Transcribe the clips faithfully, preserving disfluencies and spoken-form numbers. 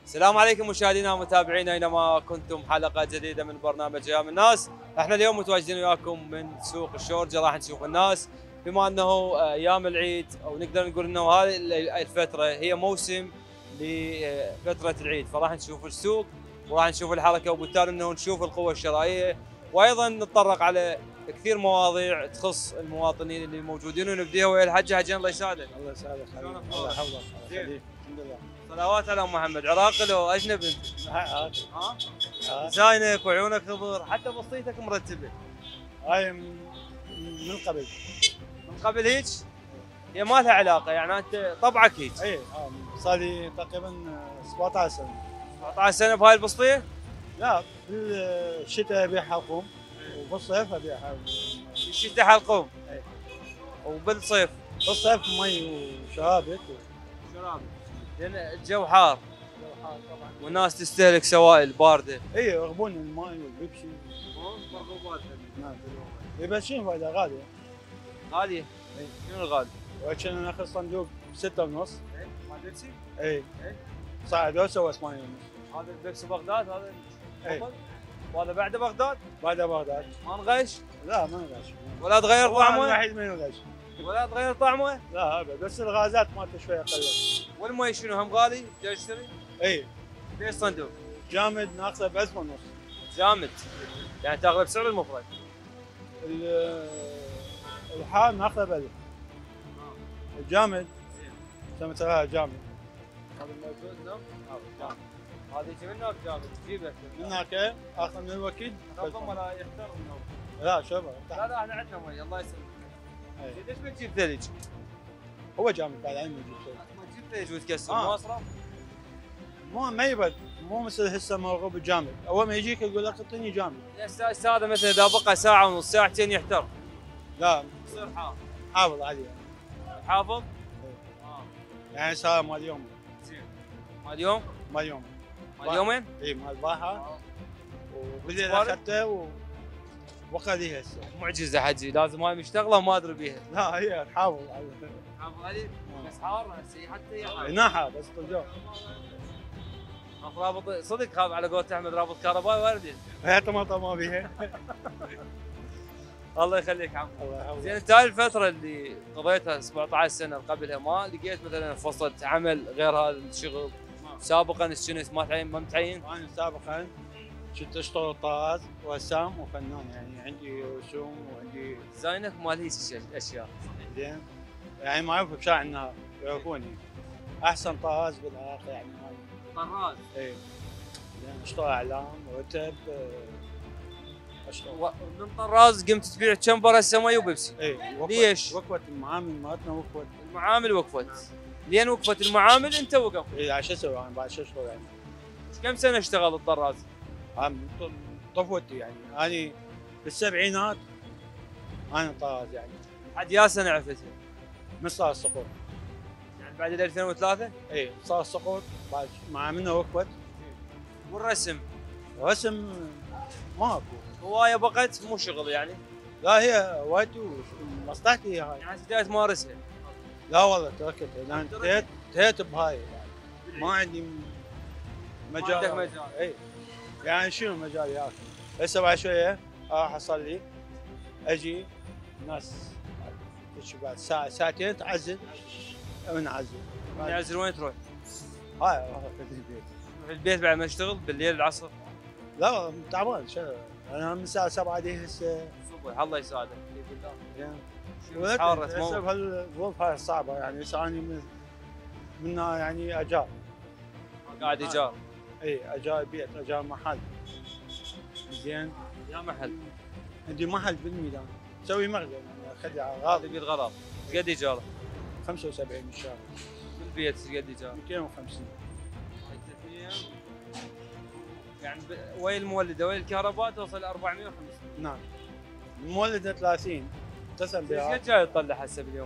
السلام عليكم مشاهدينا ومتابعينا اينما كنتم، حلقه جديده من برنامج ايام الناس. احنا اليوم متواجدين وياكم من سوق الشورجه، راح نشوف الناس بما انه ايام العيد، او نقدر نقول انه هذه الفتره هي موسم لفتره العيد، فراح نشوف السوق وراح نشوف الحركه، وبالتالي انه نشوف القوه الشرائيه، وايضا نتطرق على كثير مواضيع تخص المواطنين اللي موجودين، ونبديها ويا الحاج حجين الله يسعدك. الله يسعدك حبيبي، الله يحفظك. الحمد لله. صلوات على محمد. عراقي لو اجنبي انت؟ ها ها؟ لسانك وعيونك خضر، حتى بسيطك مرتبه. هاي من من قبل. من قبل هيك؟ هي ما لها علاقه، يعني انت طبعك هيك. اي صار لي تقريبا سبعطعش سنه. سبعطعش سنه بهاي البسطيه؟ لا، بالشتاء ابيع حلقوم وبالصيف ابيع بالشتاء حلقوم. اي. وبالصيف؟ بالصيف مي وشرابك شرابك. لان الجو حار. الجو حار طبعا. والناس تستهلك سوائل بارده. اي، يرغبون الماء والبيبسي. مرغوبات. نعم. يبشرون فائده غاليه. غاليه؟ اي. شنو الغالي؟ وكنا ناخذ صندوق بستة ونص. اي. مال بيبسي؟ اي. اي. صعد وسوى ثمانية ونص. هذا البيبسي بغداد هذا؟ اي. وهذا بعد بغداد؟ بعد بغداد. ما نغش؟ لا ما نغش. ولا تغير طعمه؟ الوحيد ما ينغش. ولا تغير طعمه؟ لا ابد، بس الغازات مالته شويه قلت. والمي شنو هم غالي؟ جاي اشتري؟ اي. ليش صندوق؟ جامد ناقصه ب ألف ونص. جامد. يعني تاخذه بسعر المفرد. الحار ناخذه ب ألف. الجامد سمت لها جامد. هذا موجود نعم؟ جامد. هذا يجي منك جامد تجيبه. من هناك اخذ من الوكيل. نظم ولا يحتر منه؟ لا شوفه. لا لا احنا عندنا مي الله يسلمك. أي. ليش ما تجيب ثلج؟ هو جامد بعد عين يجيب شيء. ما تجيب ثلج وتكسر آه. مو اسرع؟ مو ما يبرد، مو مثل هسه مرغوب الجامد، اول ما يجيك يقول لك اعطيني جامد. يا استاذ هذا مثلا اذا بقى ساعه ونص ساعتين يحتر. لا يصير حافظ. حافظ عليه. حافظ؟ اه. يعني صار مال يوم. زين. مال يوم؟ مال يوم. مال يومين؟ اي مال باحه. آه. وبالليل صباري؟ اخذته و وخليه هسه. معجزه حجي، لازم هاي مشتغله وما ادري بيها. لا هي تحافظ عليه. حافظ عليه؟ بس حار هسه حتى هي حار. ناحه بس طلجوه. اخ رابط صدق، هذا على قولة احمد رابط كهربائي واردين. هي طماطم ما بيها. الله يخليك عم. الله يحفظك. زين انت هاي الفترة اللي قضيتها سبعطعش سنة قبلها ما لقيت مثلا فرصة عمل غير هذا الشغل؟ سابقا كنت ما تعين ما متعين؟ انا سابقا كنت اشتغل طراز ورسام وفنان، يعني عندي رسوم وعندي زينك مال هيك اشياء. زين، يعني معروف بشارع النهار يعرفوني احسن طراز بالعراق يعني. طراز؟ اي. زين اشتغل اعلام ورتب اشتغل. من طراز قمت تبيع كمبر هسه مي وبيبسي؟ اي. ليش؟ وقفت المعامل مالتنا وقفت. المعامل وقفت. لين وقفت المعامل انت وقفت. اي شو اسوي انا بعد شو اشتغل يعني؟ كم سنة اشتغل الطراز؟ عم طفولتي يعني، اني بالسبعينات انا طراز يعني. عاد يا سنة عرفتها؟ من صار السقوط. يعني بعد ألفين وثلاثة؟ اي صار السقوط بعد معاملنا وقفت. والرسم؟ رسم ماكو. هواية بقت مو شغل يعني؟ لا هي هوايتي ومصلحتي هاي. يعني بدأت تمارسها؟ لا والله تركتها لان انتهيت انتهيت بهاي يعني. ما عندي مجال. ما عندك مجال. اي. يعني شنو مجال يا اخي؟ هسه بعد شويه راح اصلي اجي الناس بعد ساعه ساعتين تعزل ونعزل. يعزل وين تروح؟ هاي راح في البيت. في البيت بعد ما اشتغل بالليل العصر؟ لا والله تعبان شغل. انا من الساعه سبعة دي هسه الصبح الله يساعدك. بالله. حارة هسه مو بهالظروف هاي الصعبه يعني هسه اني من منها يعني اجار. قاعد ايجار؟ اي اجار بيت، اجار محل. زين. يا محل؟ عندي محل بالميدان اسوي مخزن يعني اخلي اغراض. بيت غراض. ايش قد ايجاره؟ خمسة وسبعين بالشهر. بالبيت ايش قد ايجاره؟ مئتين وخمسين. يعني وين المولده وين الكهرباء توصل أربعمئة وخمسين. نعم. المولده ثلاثين. اتصل ايش بها. قد جاي تطلع هسه باليوم؟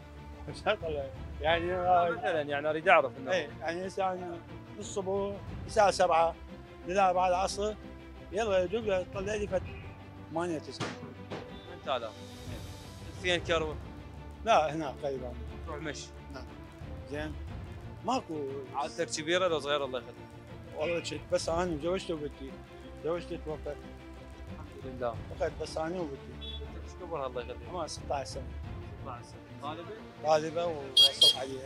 يعني مثلا يعني اريد اعرف انه اي يعني هسه انا الصبح الساعه سبعة للا بعد العصر يلا يدق طلع لي فد ثمانية تسعة. ثمانية آلاف. فين كهرباء؟ لا هنا قريبا. تروح مشي. نعم. زين. ماكو. عائلتك كبيره لو صغيره الله يخليك؟ والله كنت بس انا وزوجتي وبنتي. زوجتي توفت الحمد لله. فقط بس انا وبنتي. انت ايش كبرها الله يخليك؟ عمرها ستة عشر سنه. ستة عشر سنه. طالبه؟ طالبه ووصلت عليها.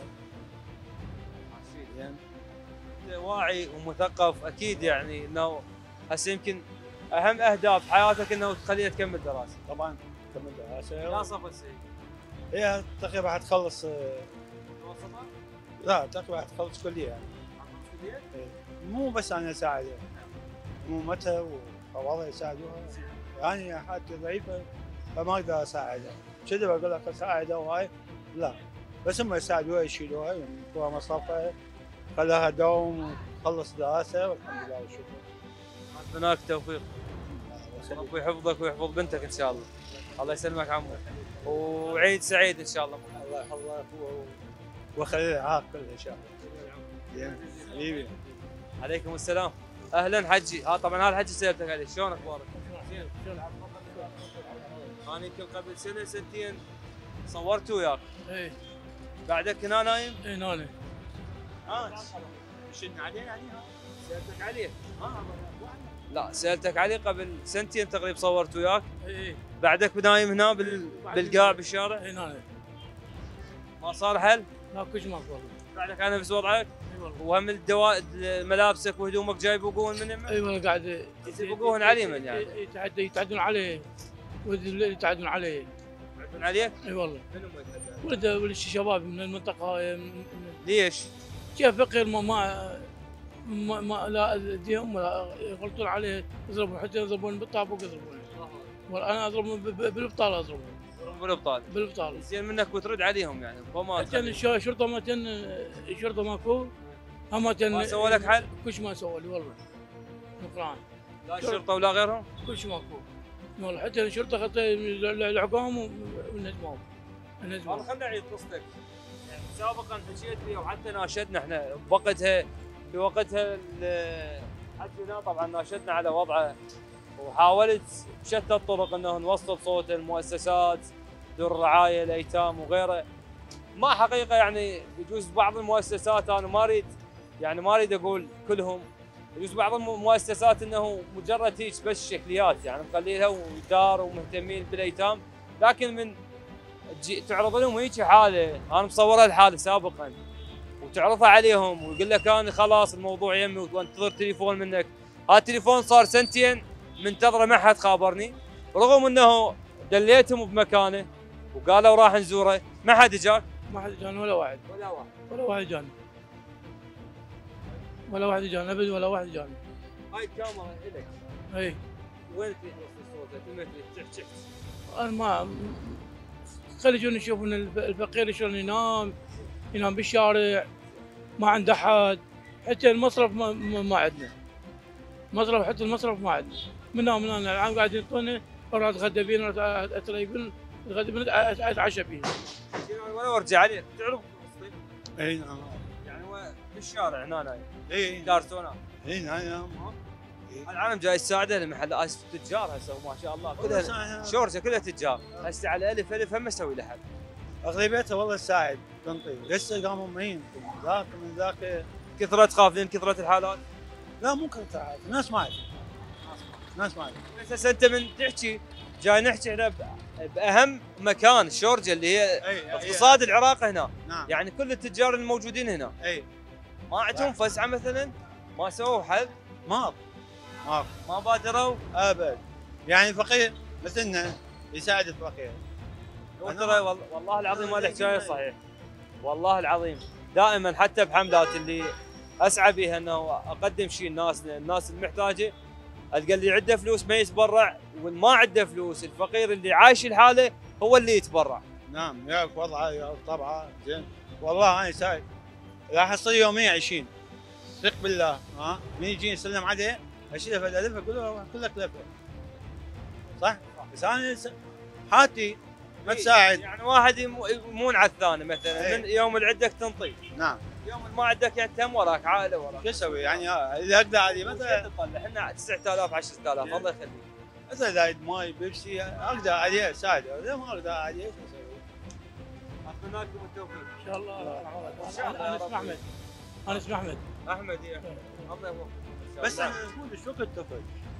يعني انت واعي ومثقف اكيد يعني انه هسه يمكن اهم اهداف حياتك انه تخليها تكمل دراسه. طبعا كمل يا دراسه. صف السي. هي تقريبا حتخلص. متوسطه؟ لا تقريبا حتخلص كليه يعني. كليه؟ إيه. مو بس انا اساعدها، امومتها وخوالها يساعدوها. يعني حالتي ضعيفه فما اقدر اساعدها. كذا بقول لك اساعدها وهاي لا، بس هم يساعدوها يشيلوها ينطوها مصرفها، خلاها دوم وتخلص دراسه والحمد لله والشكر. هناك توفيق. ربي يحفظك ويحفظ بنتك ان شاء الله. الله يسلمك عمو. وعيد سعيد ان شاء الله. الله يحفظك ويخلي العاق كله ان شاء الله. حبيبي. عليكم السلام. اهلا حجي. ها طبعا هذا الحجي سالتك عليه، شلون اخبارك؟ زين. انا يمكن قبل سنه سنتين صورت وياك. ايه بعدك هنا نايم؟ ايه نوني. اه شدنا عليه يعني سالتك عليه. اه لا سالتك عليه قبل سنتين تقريبا صورت وياك. ايه بعدك نايم هنا بال... بالقاع بالشارع؟ ايه نوني. ما صار حل؟ لا كلش ماكو والله. بعدك انا نفس وضعك؟ اي والله. وهم الدواء ملابسك وهدومك جاي يبقون من يمه؟ اي والله قاعد يبقون علي من يعني؟ يتعدى يتعدون عليه. ولد الليل يتعدون عليه. يعدون عليك؟ اي والله. منو ما يتعدون؟ ولد ولد الشباب من المنطقه هاي من- ليش؟ كيف فقير ما ما ما, ما لا ايديهم ولا يغلطون عليه يضربون حتى يضربون بالطابق يضربون. والله انا اضربهم ب- ب- بالابطال اضربهم بالابطال. بالابطال. زين منك وترد عليهم يعني فما حتى الشرطه ما تن الشرطه ماكو. هم تن ما سووا لك حل؟ كلش ما سووا لي والله. القران لا الشرطه ولا غيرهم؟ كلش ماكو. والله حتى الشرطه خطوا العقام ونهزموهم. والله نهزموهم. خلينا نعيد قصتك. يعني سابقا حكيت لي وحتى ناشدنا احنا بوقتها في وقتها ال- حكينا طبعا ناشدنا على وضعه وحاولت بشتى الطرق انه نوصل صوت المؤسسات دور الرعايه الايتام وغيره. ما حقيقه يعني يجوز بعض المؤسسات انا ما اريد يعني ما اريد اقول كلهم، يجوز بعض المؤسسات انه مجرد هيك بس شكليات يعني مخليها ودار ومهتمين بالايتام، لكن من تجي تعرض لهم هيك حاله انا مصورها الحاله سابقا وتعرضها عليهم ويقول لك انا خلاص الموضوع يمي وانتظر تليفون منك. هذا التليفون صار سنتين منتظره ما حد خابرني، رغم انه دليتهم بمكانه وقالوا راح نزوره ما حد جاك. ما حد جاني ولا واحد. ولا واحد. ولا واحد جاني. ولا واحد جاني ابد ولا واحد جاني. هاي الكاميرا الك. اي وين توصل صوتك؟ لما تحكي انا ما خلي يجون يشوفون الف- الفقير شلون ينام ينام بالشارع ما عنده احد. حتى المصرف ما, ما, ما عندنا مصرف. حتى المصرف ما عندنا. من هنا من هنا العام قاعدين يعطونا اروح اتغدى بينا اتري بينا اتغدى بينا اتعشى بينا. ولا ارجع عليك تعرف قصتي؟ اي نعم. يعني هو بالشارع هنا نايم اي دار سونا. اي نعم. العالم جاي يساعده لمحل اسف تجار هسه ما شاء الله كلها شورجه كلها تجار هسه على الف الف هم اسوي له حل. اغلبيتها والله تساعد تنطي لسه قاموا مين ذاك من ذاك. كثرة تخاف لين كثرة الحالات. لا مو كثر الناس ما عاد ناس ما عاد. اساس انت من تحكي جاي نحكي احنا ب- باهم مكان شورجه اللي هي اي اقتصاد العراق هنا، نعم. يعني كل التجار الموجودين هنا اي ما عندهم فسعه مثلا ما سووا حل ما ما ما بادروا. ابد. يعني فقير مثلنا يساعد الفقير. ترى وال- والله العظيم هذا حكايه صحيح. والله العظيم دائما حتى بحملات اللي اسعى بها انه اقدم شيء الناس الناس المحتاجه القى اللي عنده فلوس ما يتبرع واللي ما عنده فلوس الفقير اللي عايش الحاله هو اللي يتبرع. نعم يعرف وضعه يعرف طبعه زين. والله انا ساعد راح اصير يوميا عشرين. ثق بالله ها من يجي يسلم عليه اشيله في الالف اقول له كلك لفه. صح؟ بس انا س- حالتي ما تساعد. يعني واحد يم- يمون على الثاني مثلا إيه. من يوم اللي عندك تنطي نعم. يوم اللي ما عندك يعني تم وراك عائله وراك. شو اسوي يعني اذا اقدر عليه مثلا مثلا تطلع احنا تسعة آلاف عشرة آلاف الله يخليك. مثلا زايد ماي بيبسي اقدر عليه اساعده اذا ما اقدر عليه ايش اسوي؟ اتمنى لكم التوفيق. ان شاء الله. إن شاء الله. انا اسمع احمد. انا اسمع احمد. احمد يا الله يوفقك. بس انا اقول شو وقت طفل؟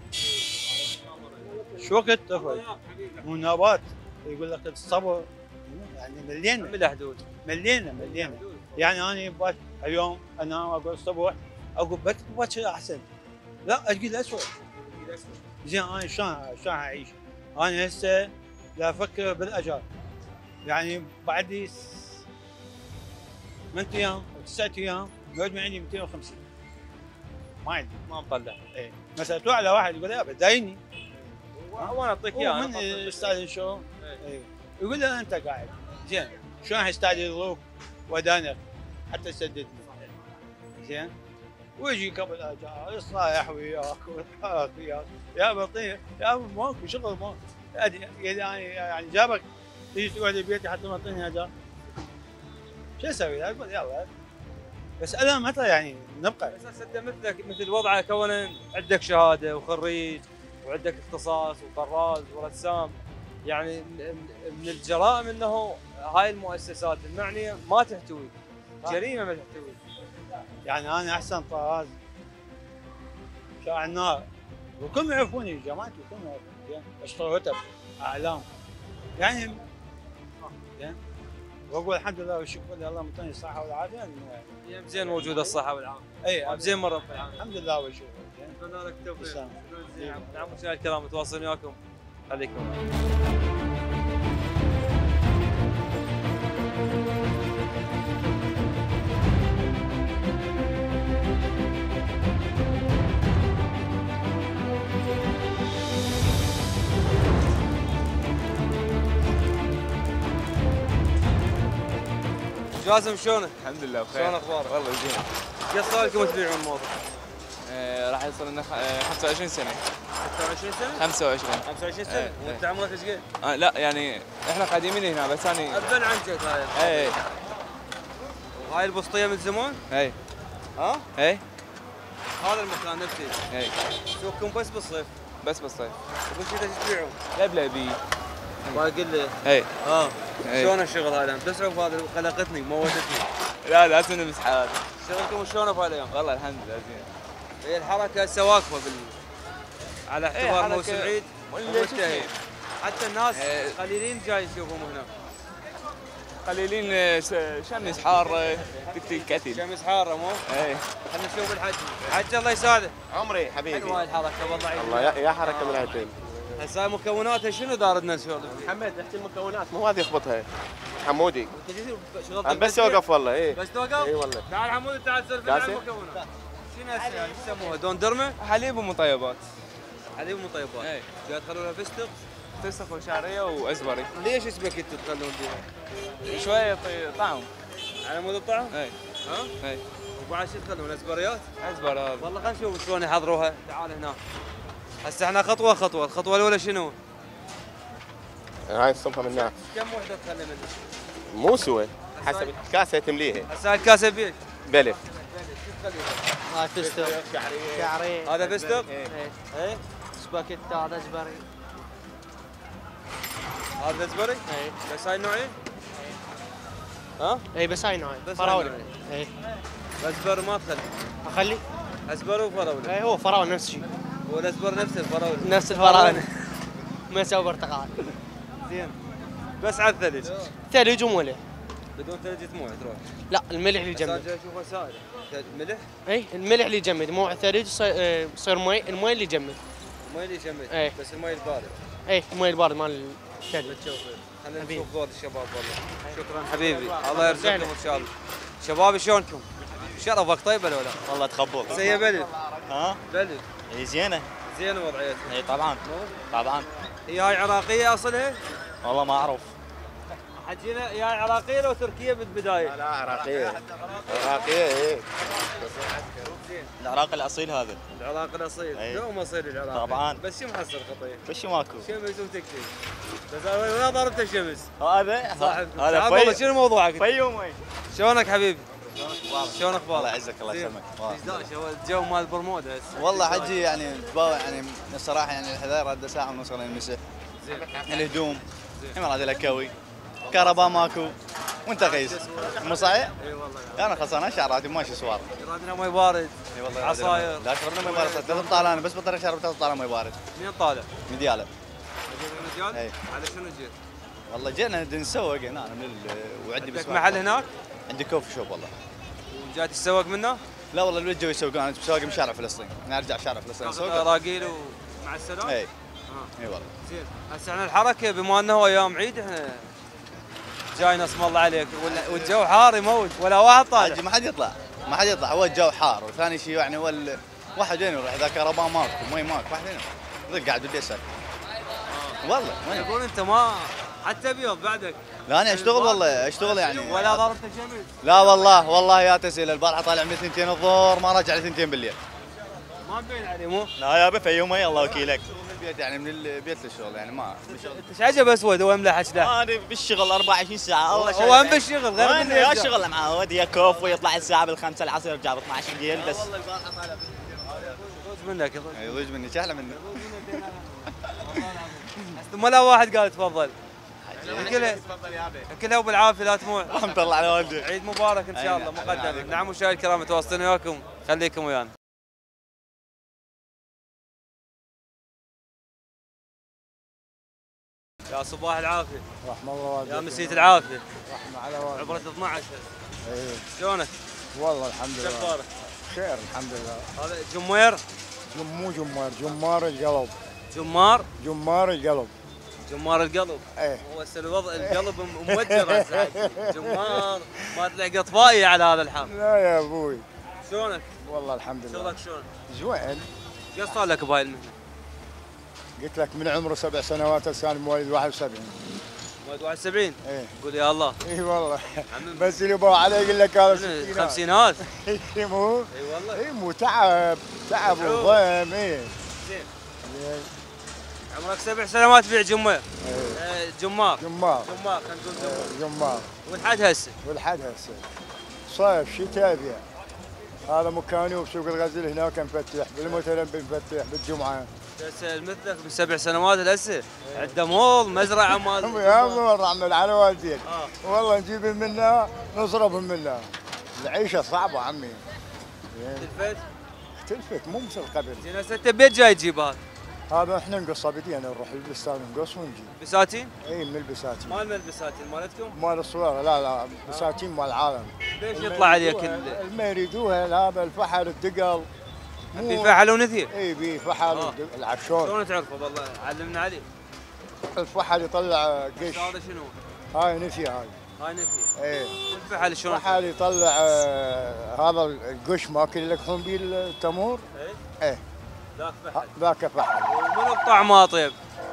شو وقت طفل؟ منابات يقول لك الصبر يعني ملينا من حدود ملينا ملينا يعني انا باك اليوم انام اقول الصبح اقول بك باكر احسن لا اجي اسود زين انا شلون شلون اعيش؟ انا هسه لا افكر بالاجال يعني بعد لي ثمانية ايام او تسعة ايام يقعد من عندي مئتين وخمسين ما عندي ما مطلع. ايه مثلا تروح على واحد يقول لا بدايني وانا اعطيك هو اياه من استاذ شو ايه يقول له انت قاعد زين شلون حيستعد الظروف ودانك حتى تسددني زين ويجي قبل اجار يصايح وياك ويضحك وياك يا بطيء يا ماكو شغل ماكو يعني يعني جابك تيجي تقعد ببيتي حتى ما تعطيني اجار شو اسوي؟ اقول يلا بس انا متى يعني نبقى بس انت مثلك مثل وضعك كون عندك شهاده وخريج وعندك اختصاص وطراز ورسام يعني من الجرائم انه هاي المؤسسات المعنيه ما تحتوي جريمه ما تحتوي يعني انا احسن طراز شاع النار وكلهم يعرفوني جماعتي كلهم يعرفوني زين اشتغل رتب اعلام يعني زين واقول الحمد لله والشكر لله الله مطيني الصحه والعافيه يا زين موجوده الصحه والعافيه اي زين مره بالعافيه الحمد لله والشكر زين اتمنى لك التوفيق تسلم. نعم مشاهدينا الكرام متواصلين وياكم خليكم جاسم شلونك؟ الحمد لله بخير. شلون اخبارك؟ والله زين. قد صار لكم تبيعون الموضوع؟ آه راح يصير لنا خ- آه خمسة وعشرين سنة. ستة وعشرين سنه؟ خمسة وعشرين. خمسة وعشرين سنه إيه، وانت إيه. عمرك ايش قد؟ آه لا يعني احنا قديمين هنا بس انا ابن عن جد هاي اي وهاي البسطيه من زمان؟ اي ها؟ اي هذا المكان نفسه اي سوقكم بس بالصيف بس بالصيف. وبالشتاء ايش تبيعون؟ لبلبي. باقي لي اي ها إيه. شلون الشغل هذا؟ بس عقب هذا قلقتني موتتني لا لا تنمس حالك. شغلكم شلونه بهالايام؟ والله الحمد لله زين. هي الحركه هسه واقفه بال على إيه، اعتبار حركة موسم عيد ولا ومنتهي شو حتى الناس إيه. قليلين جاي يشوفهم هنا قليلين آه، ش- شمس حار تكتيك كتل. شمس حاره مو؟ اي خلينا نشوف الحج حج الله يساعده عمري حبيبي حلوه هاي الحركه والله عيد الله يا يا حركه من هاتين هسه هاي مكوناتها شنو داردنا نسولف فيها؟ محمد احكي المكونات مو هذه يخبطها حمودي انت جيت شغلتك انا بس اوقف والله ايه بس توقف؟ اي والله تعال حمود تعال سولف لنا عن كاسة؟ المكونات شنو هسه يعني ايش يسموها دون درمه؟ حليب ومطيبات. حليب ومطيبات اي جاي تخلونها فستق فسخ وشعريه وازبري. ليش اسمك انتم تخلون فيها؟ شويه طي- طعم. على مود الطعم؟ اي ها؟ اي وبعد شو تخلون ازبريات؟ ازبر هذا. والله خلينا نشوف شلون يحضروها تعال هنا هسه احنا خطوه خطوه الخطوه الاولى شنو؟ هاي الصنفه من هناك كم وحده تخلي منها؟ مو سوى حسب الكاسه تمليها هسه الكاسه بيش بلف شو تخليها؟ هاي فستق شعريه هذا فستق؟ ايه ايه سباكيت هذا جبري هذا ازبري؟ ايه بس هاي النوعين؟ ها؟ اي بس هاي نوعين بس هاي فراوله نوعين. اي ازبر ما تخلي اخلي ازبر وفراوله اي هو فراوله نفس الشيء هو الازبر نفس الفراوله نفس الفراوله ما يسوي برتقال زين بس على الثلج ثلج وملح بدون ثلج تموت تروح لا الملح اللي هسه يجمد جاي اشوفها سائله ملح اي الملح اللي يجمد مو ثلج يصير آه، يصير مي المي اللي يجمد المي اللي يشمت إيه. بس المي البارد اي المي البارد مال الثلج بتشوف خلينا حبيبي. نشوف دور الشباب والله شكرا حبيبي الله يرزقكم ان شاء الله شباب شلونكم؟ شرفك طيب ولا لا؟ والله تخبل زي بلد ها بلد هي زينه زين وضعيتها اي طبعا طبعا هي هاي عراقيه اصلها؟ والله ما اعرف حجينا هي هاي عراقيه لو تركيه بالبدايه؟ لا عراقيه عراقيه ايه العراق الاصيل هذا العراق الاصيل أي. دوم اصيل العراق طبعاً. بس شو محصل خطيه؟ وش ماكو شمس وتكتب بس وين ضربت الشمس؟ هذا صاحبكم هذا تعال والله في شنو موضوعك؟ فيوم وين شلونك حبيبي؟ شلون اخبارك؟ الله يعزك الله زين. يسلمك ايش داش هو الجو مال برمودا هسه والله حجي يعني تباوع يعني الصراحه يعني الحذاء رد ساعه ونص لين المسح زين الهدوم ما راد لك كوي كهرباء ماكو وانت غيس مو صحيح؟ اي والله انا خلصان شعراتي ماشي سوار. يرادنا مي بارد. اي والله عصاير. لا شربنا مي بارد ثلاث طالع انا بس بطريق شربت ثلاث طالع مي بارد. منين طالع؟ من دياله. من ديال؟ اي. على شنو جيت؟ والله جينا نسوق هنا انا من ال... وعندي عندك بس محل هناك؟ عندي كوفي شوب والله. وجاي تتسوق منه؟ لا والله الولد جو يسوق انا بسوق من شارع فلسطين، انا ارجع شارع فلسطين تاخذ اسوق. راقيل ومع السلامه؟ اي. اه اي والله. زين هسه احنا الحركه بما انه ايام عيد احنا جاينا اسم الله عليك وال- والجو حار يموت ولا واحد طالع. حجي ما حد يطلع ما حد يطلع هو الجو حار وثاني شيء يعني هو ال... واحد وين يروح اذا كهرباء ماكو مي ماكو واحد وين يروح قاعد بدي اسال والله وين يقول انت ما حتى ابيض بعدك. لا انا اشتغل والله اشتغل يعني ولا ضربت شمس. لا والله والله يا تسهيل البارحه طالع من ثنتين الظهر ما راجع لثنتين بالليل. ما مبين عليه مو؟ لا يا بفي يومي الله وكيلك. من البيت يعني من البيت للشغل يعني ما انت ايش عجب اسود هو ملحش له؟ انا بالشغل أربعة وعشرين ساعة الله هو هم بالشغل غير وين بالليل يا جا. شغل معود يا كوف ويطلع الساعة بالخمسة العصر يرجع ب اثنعش الليل بس يضوج منك يضوج. يضوج مني شحله مني. ثم لا واحد قال تفضل. كلها كلها وبالعافيه لا تموع. رحمة الله على والدي. عيد مبارك ان شاء الله مقدما. نعم مشاهدينا الكرام متواصلين وياكم خليكم ويانا. يا صباح العافيه. رحم الله والديك. يا مسية العافيه. رحمة على والديك. عبرة اثنعش. ايه شلونك؟ والله الحمد شو لله. اخبارك؟ خير الحمد لله. هذا جمير جم مو جمار جمار القلب. جمار جمار القلب. جمار القلب. ايه هو هسه الوضع القلب موجر هسه. جمار ما تلاقي اطفائي على هذا الحال. لا يا ابوي شلونك؟ والله الحمد لله. شغلك شلون؟ زوين. ايش صار لك بهاي المهنه؟ قلت لك من عمره سبع سنوات هسه انا مواليد واحد وسبعين. مواليد واحد وسبعين؟ ايه قول يا الله. اي والله عم- بس اللي يبغى عليه يقول لك هذا شنو، ستينات. خمسينات؟ اي مو اي والله. اي مو تعب تعب متعوب. وضيم اي زين زين. عمرك سبع سنوات تبيع جمير. إيه. آه، جمار جمار جمار خلينا نقول جمار. إيه، جمار ولحد هسه. والحد هسه صيف شتاء ابيع. هذا مكاني وبسوق الغزل هناك نفتح بالمتنبي نفتح بالجمعه. بس مثلك من سبع سنوات لهسه عنده مول مزرعه مال يا ابو رحمة على والديك. آه. والله نجيب منها نصرف منها. العيشه صعبه عمي. زين. تلفت. تلفت مو مثل قبل. زين هسه انت بيت جاي تجيب هذا هذا احنا نقص بدينا نروح البستان نقص ونجيب. بساتين؟ اي من البساتين. مال من البساتين مالتكم؟ مال الصويره لا لا بساتين مال العالم. ليش يطلع عليك ال- ما يريدوها هذا الفحل الدقل. في فحل ونثير؟ اي بي فحل آه. الدق- العفشون. شلون تعرفه والله علمنا عليه. الفحل يطلع قش. هذا شنو؟ هاي نفي هاي. هاي نثير. اي والفحل شلون؟ الفحل يطلع آه، هذا القش ماكل اللي يلقحون به التمور. ايه ايه ذاك ها- فحل. ذاك فحل. ومنو الطعم طيب؟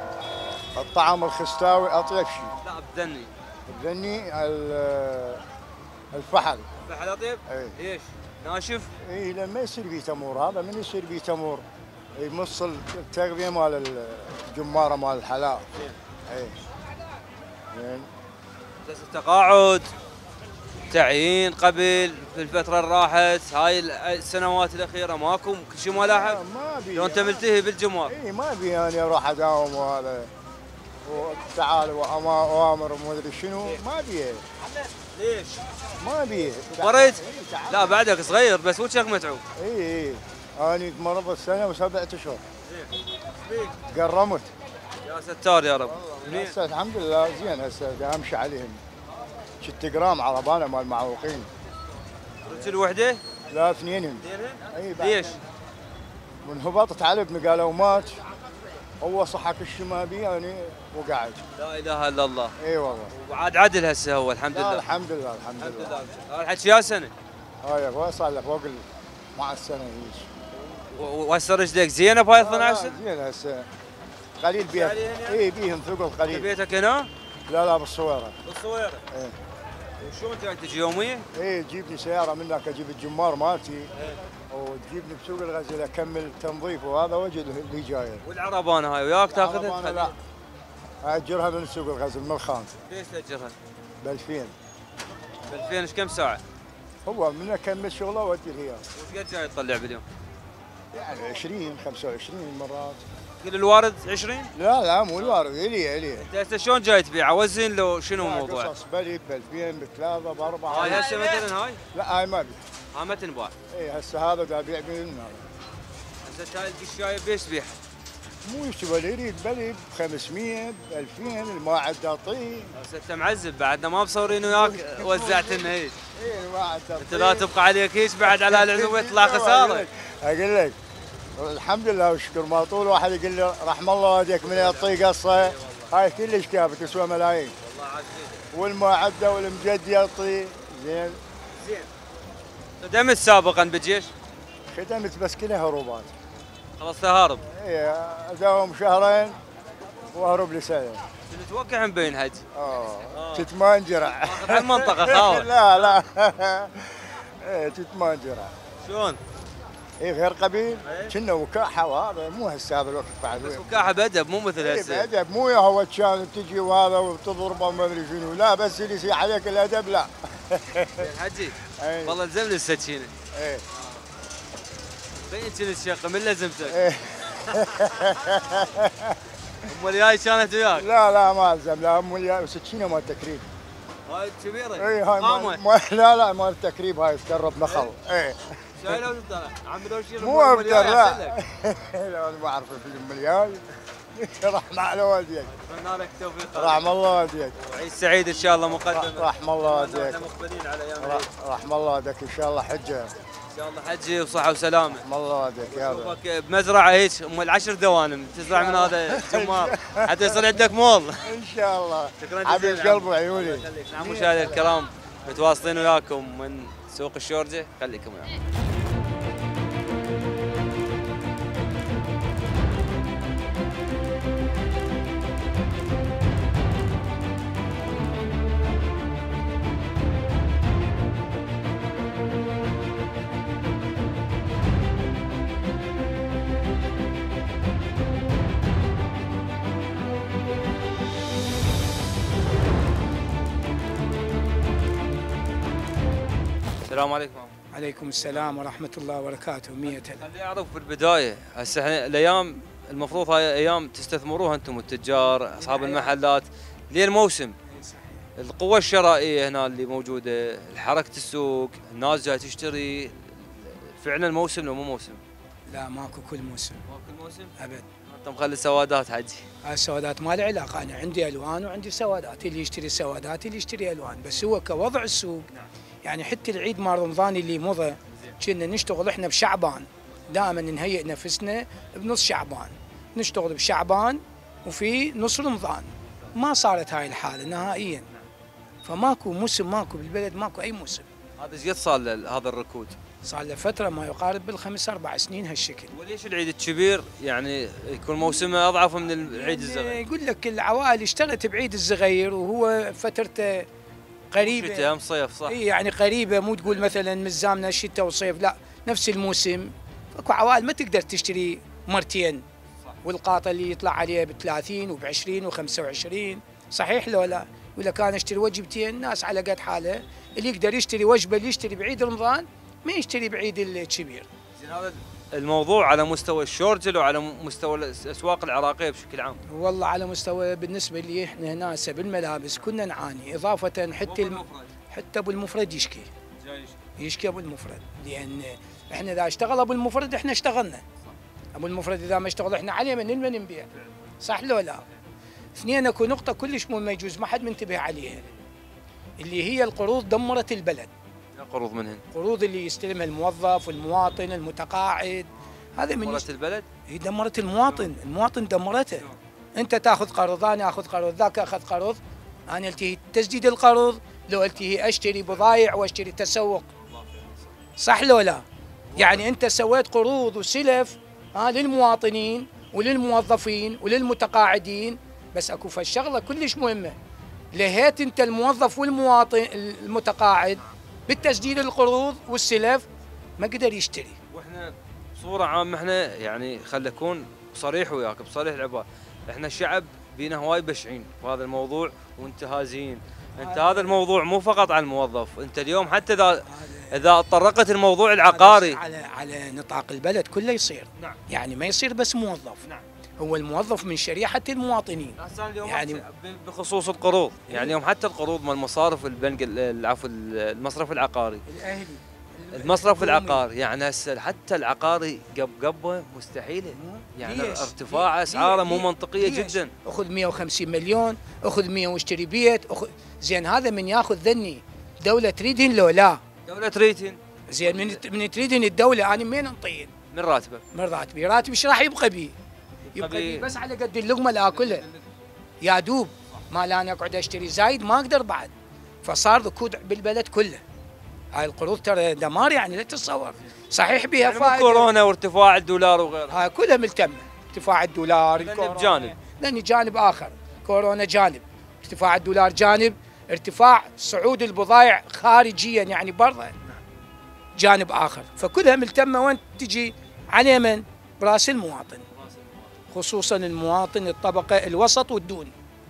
الطعم الخستاوي اطيب شيء. لا بدني. الذني ال- الفحل. فحل اطيب؟ ايه ليش؟ ناشف؟ اي لما يصير بيه تمور هذا من يصير بيه تمور يمص التغذيه مال الجماره مال الحلاوه. اي زين. بس التقاعد تعيين قبل في الفتره اللي راحت هاي السنوات الاخيره ماكو كل شيء ما لاحق. ما بي لو انت ملتهي بالجمار. اي ما بي اني اروح اداوم وهذا وتعال واوامر وما ادري شنو ما بي ليش؟ ما بي مريت؟ لا بعدك صغير بس وجهك متعوب. اي اي انا مرضت سنه وسبعة اشهر زين. قرمت. يا ستار يا رب. منين؟ هسه الحمد لله زين هسه دا امشي عليهم. ست جرام عربانه مال معوقين. قلت الوحده؟ لا اثنينهم. اثنينهم؟ اي بعد. ليش؟ من هبطت على ابني قالوا مات هو صحك الشمابي يعني وقعد. لا اله الا الله. اي والله. وعاد عدل هسه هو الحمد لا لله. الحمد لله الحمد الحمد لله. لله. هذا الحكي يا سنه. هاي هو صار له فوق ال- مع السنه هيك. و- وهسه رجلك زينه بهاي اثنعش سنه؟ زين هسه قليل بيها. عليهن يعني؟ اي بيهم ثقل انت قليل. بيتك هنا؟ لا لا بالصويره. بالصويره. ايه وشلون جاي تجي يوميا؟ ايه تجيبني سياره من هناك اجيب الجمار مالتي وتجيبني بسوق الغزل اكمل تنظيف وهذا وجه اللي جاي. والعربانه هاي وياك تاخذها؟ انا لا اجرها من سوق الغزل من الخان ليش تاجرها؟ ب ألفين. ب ألفين ايش كم ساعه؟ هو من اكمل شغله واودي اياه. وش قد جاي تطلع باليوم؟ يعني عشرين خمسة وعشرين مرات. كل الوارد عشرين؟ لا لا مو الوارد الي الي. انت هسه شلون جاي تبيعه؟ وزن لو شنو الموضوع؟ قصص بلي ب ألفين بثلاثة بأربعة. هاي هسه مثلا هاي؟ لا هاي ما بي. ها ما تنباع. اي هسه هذا دا ابيع من هسه هاي القشايه بيش تبيعها؟ مو يشتغل يريد بلي ب خمسمية ب ألفين الماعد تعطيه. هسه انت معذب بعدنا ما مصورين وياك وزعت لنا هيك. اي الماعد تعطيه. انت لا تبقى عليك هيك بعد على هالعزومه يطلع خساره. اقول لك الحمد لله والشكر ما طول واحد يقول له رحم الله والديك من يعطيه قصه هاي كلش كافه تسوى ملايين. والله عزيز. والمعده والمجد يعطي زين. زين. خدمت سابقا بالجيش؟ خدمت بس كلها هروبات. خلصت هارب؟ اي اداوم شهرين واهرب لسنه. شنو توقع مبين حج؟ اه تتمانجرع. ماخذ على المنطقه خاوه. لا لا ايه تتمانجرع. شلون؟ اي غير قبيل كنا وكاحه وهذا مو هسه هذا الوقت بعد. بس وكاحه بادب مو مثل هسه. اي بادب مو يا هو كان تجي وهذا وتضربه وما ادري شنو لا بس اللي يصيح عليك الادب لا. حجي اي والله لزمني السكينه. اي بين كنت شقه من لزمتك؟ ايه امال هاي كانت وياك؟ لا لا ما الزم لا ام وياي سكينه مال تكريب. هاي كبيره؟ اي هاي قامه؟ مال لا لا مال التكريب هاي تقرب نخل. اي شايله ولا عم لو شيل مو ابتر لا. لا ما اعرف الفيلم مليان. رحم على والديك. اتمنى لك التوفيق. رحم الله والديك. وعيد سعيد ان شاء الله مقدما. رحم الله والديك. احنا مقبلين على ايام العيد. رحم الله والديك ان شاء الله حجه. ان شاء الله حجي وصحه وسلامه. رحم الله والديك يلا. اشوفك بمزرعه هيك ام العشر دوانم تزرع من هذا الجمار حتى يصير عندك مول. ان شاء الله. شكرا حبيب جزيلا. قلبي وعيوني. نعم مشاهدينا الكرام متواصلين وياكم من سوق الشورجه خليكم ويانا. السلام عليكم. عليكم السلام ورحمة الله وبركاته. مية هلا. خليني اعرف في البدايه هسه احنا الايام المفروض هاي ايام تستثمروها انتم التجار اصحاب المحلات للموسم. القوة الشرائية هنا اللي موجودة، حركة السوق، الناس جاي تشتري، فعلا موسم لو مو موسم؟ لا ماكو كل موسم. ماكو موسم؟ ابد. انت مخلي سوادات حجي. هاي السوادات ما له علاقة، انا عندي الوان وعندي سوادات، اللي يشتري سوادات اللي يشتري الوان، بس هو كوضع السوق. نعم. يعني حتى العيد مال رمضان اللي مضى كنا نشتغل احنا بشعبان، دائما نهيئ نفسنا بنص شعبان، نشتغل بشعبان وفي نص رمضان. ما صارت هاي الحالة نهائيا. فماكو موسم، ماكو بالبلد ماكو اي موسم. هذا ايش قد صار هذا الركود؟ صار له فترة ما يقارب بالخمس اربع سنين هالشكل. وليش العيد الكبير يعني يكون موسمه اضعف من العيد الصغير؟ يقول لك العوائل اشتغلت بعيد الصغير وهو فترته قريبه. شتاء ام صيف صح؟ اي يعني قريبه، مو تقول مثلا مزامنا شتاء وصيف، لا نفس الموسم. اكو عوائل ما تقدر تشتري مرتين، والقاطه اللي يطلع عليه ب ثلاثين وب عشرين وخمسة وعشرين، صحيح لو لا؟ ولا كان اشتري وجبتين، الناس على قد حاله، اللي يقدر يشتري وجبه اللي يشتري بعيد رمضان ما يشتري بعيد الكبير. زين هذا الموضوع على مستوى الشورجل وعلى مستوى الاسواق العراقيه بشكل عام؟ والله على مستوى بالنسبه لي احنا هنا بالملابس كنا نعاني، اضافه حتى الم... حتى ابو المفرد يشكي. يشكي ابو المفرد، لان احنا اذا اشتغل ابو المفرد احنا اشتغلنا. ابو المفرد اذا ما اشتغل احنا عليه من من نبيع. صح لو لا؟ اثنين اكو نقطه كلش مو ما يجوز ما حد منتبه عليها، اللي هي القروض دمرت البلد. قروض منهن؟ قروض اللي يستلمها الموظف والمواطن المتقاعد، هذا من دمرت البلد؟ هي دمرت المواطن، المواطن دمرته. انت تاخذ قرض، انا اخذ قرض، ذاك اخذ قرض، انا التهي تسديد القرض، لو التهي اشتري بضايع واشتري تسوق. صح لو لا؟ يعني انت سويت قروض وسلف ها للمواطنين وللموظفين وللمتقاعدين، بس اكو فالشغله كلش مهمه، لهيت انت الموظف والمواطن المتقاعد بالتسديد القروض والسلف ما قدر يشتري. واحنا بصوره عامه احنا يعني خل اكون صريح وياك بصريح العباره، احنا شعب بينا هواي بشعين بهذا الموضوع وانتهازيين. انت هذا الموضوع مو فقط على الموظف، انت اليوم حتى اذا اذا طرقت الموضوع العقاري على على نطاق البلد كله يصير. نعم. يعني ما يصير بس موظف. نعم. هو الموظف من شريحه المواطنين. اليوم يعني بخصوص القروض، يعني اليوم حتى القروض مال مصارف البنك العفو المصرف العقاري الاهلي المصرف العقاري، يعني هسه حتى العقاري قب قبه مستحيله، يعني ليش؟ ارتفاع اسعاره مو منطقيه ليش؟ جدا. اخذ مئة وخمسين مليون، اخذ مئة واشتري بيت، اخذ زين هذا من ياخذ ذني دوله تريدهن لو لا؟ دوله تريدهن زين من من تريدهن الدوله انا من انطين؟ من راتبه؟ من راتبي، راتبي ايش راح يبقى بيه؟ يبقى بيه بس على قد اللقمه اللي اكلها يا دوب، ما لا انا اقعد اشتري زايد ما اقدر بعد، فصار ركود بالبلد كله. هاي القروض ترى دمار يعني لا تتصور، صحيح بها يعني فائده كورونا وارتفاع الدولار وغيرها، هاي كلها ملتمه، ارتفاع الدولار لأن بجانب لان جانب اخر، كورونا جانب، ارتفاع الدولار جانب، ارتفاع صعود البضائع خارجيا يعني برا جانب اخر، فكلها ملتمه وين تجي على من؟ براس المواطن، خصوصا المواطن الطبقه الوسط والدون.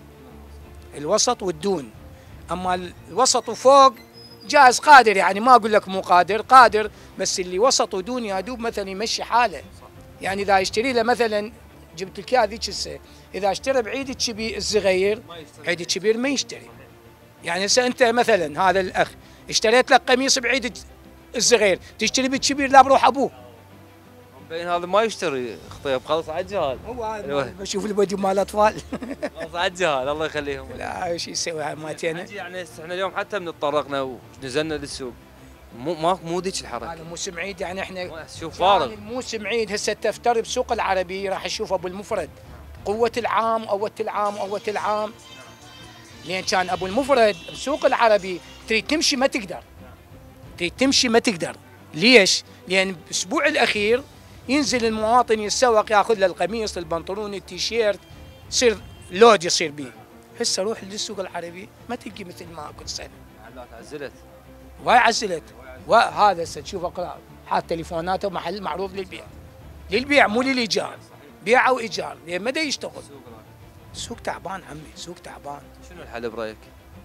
الوسط والدون، اما الوسط وفوق جاهز قادر، يعني ما اقول لك مو قادر، قادر، بس اللي وسط ودون يا دوب مثلا يمشي حاله. يعني اذا يشتري له مثلا، جبت لك اياها ذيك السنه، اذا اشترى بعيد الشبير الصغير عيد الكبير ما يشتري. يعني هسه انت مثلا هذا الاخ اشتريت لك قميص بعيد الصغير، تشتري بالكبير لا بروح ابوه. بين هذا ما يشتري خطيب، خلص على الجهال. هو هذا بشوف الفيديو مال الاطفال خلص على الجهال الله يخليهم. لا ايش يسوي ماتينا. يعني احنا اليوم حتى من تطرقنا ونزلنا للسوق مو ما مو ذيك الحركه. هذا موسم عيد، يعني احنا شوف فارغ. يعني موسم عيد هسه تفترض بسوق العربي راح تشوف ابو المفرد قوه العام قوه العام قوه العام، لين كان ابو المفرد بسوق العربي تريد تمشي ما تقدر، تريد تمشي ما تقدر. ليش؟ لان الاسبوع الاخير ينزل المواطن يتسوق ياخذ له القميص البنطلون التيشيرت، يصير لود يصير به. هسه روح للسوق العربي ما تلقي مثل ما كل سنه. عزلت واي عزلت، وهذا هسه تشوف اقرا حاط تليفوناته محل معروض للبيع، للبيع مو للايجار، بيع او ايجار، لان مدى يشتغل. السوق تعبان عمي، سوق تعبان. شنو الحل برايك؟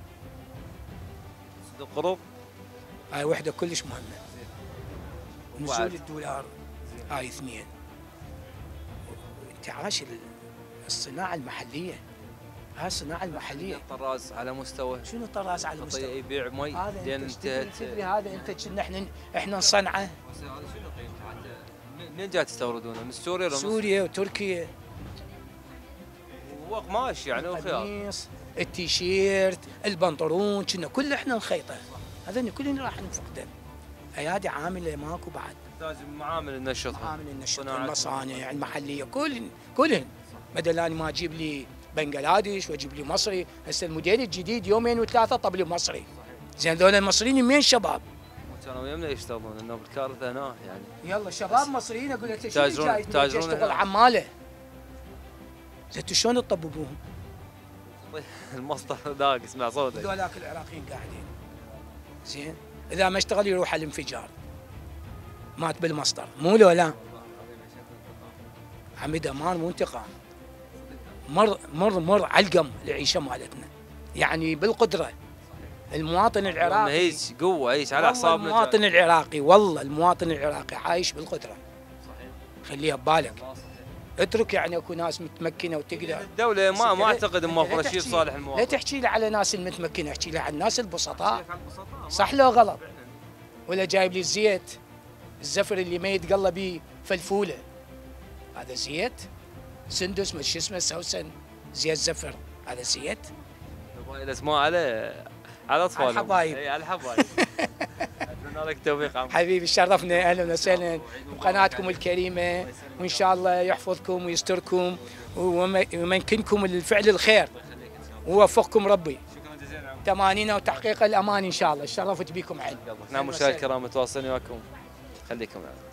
صندوق قروض؟ هاي وحده كلش مهمه. نزول الدولار هاي اثنين. انتعاش الصناعه المحليه، هاي الصناعه المحليه. طراز على مستوى، شنو طراز على مستوى؟ يبيع مي لان انت تدري هذا انت كنا احنا احنا نصنعه. هذا شنو قيمته حتى؟ منين جاي تستوردونه؟ من سوريا ولا سوريا وتركيا. وقماش يعني وخيار. القميص، التيشيرت، البنطلون، كنا كله احنا نخيطه، هذول كلهم راح نفقده. ايادي عامله ماكو بعد. تحتاج معامل ننشطها. معامل ننشطها، المصانع المحليه كلهن كلهن، بدل اني ما اجيب لي بنغلاديش واجيب لي مصري، هسه الموديل الجديد يومين وثلاثه طب لي مصري. زين ذول المصريين مين شباب؟ كانوا ويمنا يشتغلون انه بالكارثه هنا يعني. يلا شباب مصريين اقول لك شو يتاجرون جاي يشتغل عماله. زين شلون تطببوهم؟ المصدر ذاك اسمع صوتك. ذولاك العراقيين قاعدين. زين اذا ما اشتغل يروح على الانفجار. مات بالمصدر مو لو لا. حميد امان مو انتقام. مر مر مر علقم العيشه مالتنا. يعني بالقدره. المواطن العراقي هيك قوه هيك على اعصابنا. المواطن العراقي والله المواطن العراقي عايش بالقدره. خليها ببالك. اترك يعني اكو ناس متمكنه وتقدر. الدوله ما ما اعتقد موفره شيء صالح المواطن. لا تحكي لي على ناس المتمكنه، احكي لي على الناس البسطاء. صح لو غلط؟ ولا جايب لي الزيت الزفر اللي ما يتقلى به فلفوله. هذا زيت؟ سندس ما شو اسمه سوسن، زيت زفر، هذا زيت؟ الاسماء على على اطفالهم. على الحبايب. اي على الحبايب. اتمنى لك التوفيق عم. حبيبي شرفنا، اهلا وسهلا بقناتكم الكريمه، وان شاء الله يحفظكم ويستركم ويمكنكم الفعل الخير ويوفقكم ربي. شكرا جزيلا عم. تمانينا وتحقيق الامان ان شاء الله، شرفت بكم عين. احنا مشاهدينا الكرام متواصلين وياكم، خليكم معنا.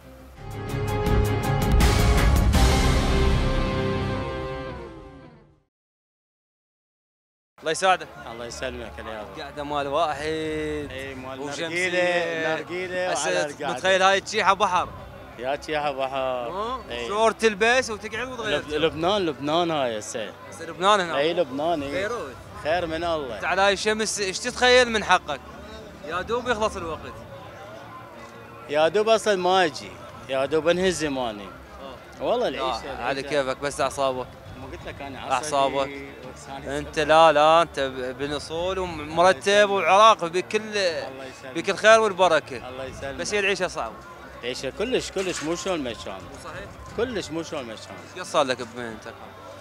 الله يساعدك. الله يسلمك اليوم. قاعده مال واحد. اي مال نرجيله نرجيله وعلى القعده. متخيل هاي تشيحه بحر. يا تشيحه بحر. شعور تلبس وتقعد وتغير. لبنان لبنان هاي هسه. هسه لبنان هنا. اي لبنان اي. بيروت. خير من الله. انت على هاي الشمس ايش تتخيل من حقك؟ يا دوب يخلص الوقت. يا دوب اصلا ما اجي، يا دوب انهي زماني. والله العيشه على كيفك بس اعصابك. ما قلت لك انا عصبي اعصابك وثاني انت لا لا انت بالاصول ومرتب وعراق بكل بكل خير والبركه. الله يسلمك. بس هي العيشه صعبه. العيشه كلش كلش مو شلون مشان. صحيح. كلش مو شلون مشان. ايش قد صار لك بمهنتك؟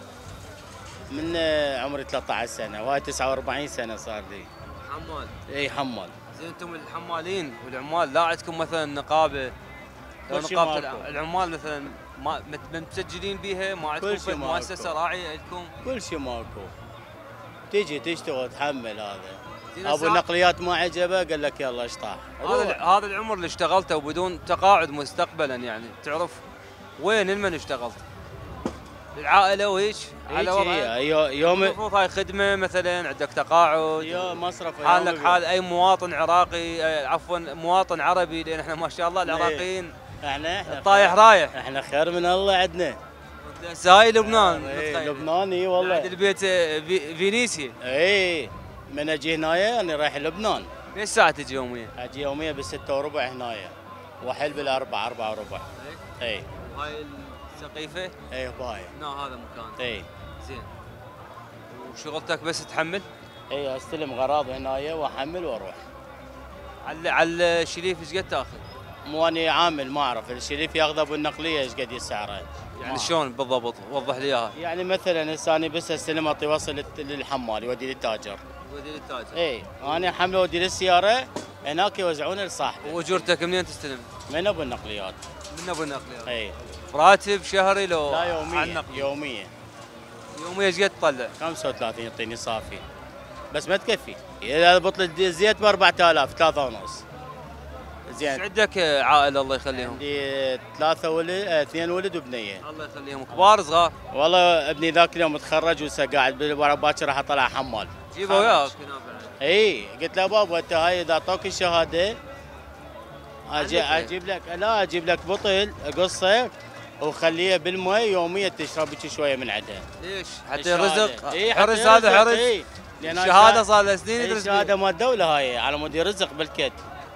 من آه، عمري ثلاثة عشر سنه وهاي تسعة وأربعين سنه صار لي. حمال. اي حمال. زين انتم الحمالين والعمال لا عندكم مثلا نقابه؟ لو كل شي نقابه ماكو. العمال مثلا ما مت- مسجلين بيها ما كل شي عندكم ماكو. مؤسسه راعيه عندكم؟ كل شيء ماكو. تيجي تشتغل تحمل هذا. زين ابو هسه النقليات ما عجبه قال لك يلا اشطح. هذا الع- هذا العمر اللي اشتغلته وبدون تقاعد مستقبلا يعني تعرف وين المن اشتغلت؟ العائله وهيك على هيك وضع هي يو- يوم المفروض هاي خدمه مثلا عندك تقاعد يا مصرف حالك يوم حال اي مواطن عراقي آه، عفوا مواطن عربي لان احنا ما شاء الله العراقيين احنا احنا طايح خير- رايح. احنا خير من الله عندنا. هسه هاي لبنان إيه، متخيل. لبناني والله. عند البيت آه، في- فينيسيا. اي من اجي هنايا انا رايح لبنان. ايش ساعه تجي يوميا؟ اجي يوميا بالستة وربع هنايا واحل بالاربعة أربعة وربع. اي هاي السقيفه؟ اي باي. هنا هذا مكان. اي زين. وشغلتك بس تحمل؟ اي استلم غراض هنايا واحمل واروح. على على الشريف ايش قد تاخذ؟ مو اني عامل ما اعرف الشريف ياخذ ابو النقليه ايش قد يسعره. يعني شلون بالضبط؟ وضح لي اياها. يعني مثلا هسه انا بس استلم اعطي وصل للت- للحمال يودي للتاجر. ودي للتاجر. اي انا حمله ودي للسياره هناك يوزعونه لصاحبه. واجورتك منين تستلم؟ من ابو النقليات. من ابو النقليات. اي راتب شهري لو لا على يوميه النقل؟ يوميه. يوميا ايش قد تطلع؟ خمسة وثلاثين يعطيني صافي بس ما تكفي. اذا بطل الزيت ب أربعة آلاف ثلاثة ونص. ايش زين عندك عائله الله يخليهم؟ عندي ثلاثة ولد آه، اثنين ولد وبنيه. الله يخليهم كبار صغار؟ والله ابني ذاك اليوم تخرج وهسه قاعد بالورا باكر راح اطلع حمال. جيبه وياك هنا بعد. اي قلت له بابا انت هاي اذا اعطوك الشهاده اجي عندك اجيب لك لا اجيب لك بطل قصه وخليها بالماء يوميا تشرب هيك شويه من عندها. ليش؟ حتى الشهادة. الرزق إي، حرز حتى هذا يرزق، حرز. إي. لأن هاي الشهاده شهادة- صار له سنين إي، يدرس الشهاده مال الدوله هاي على مود يرزق بالكد.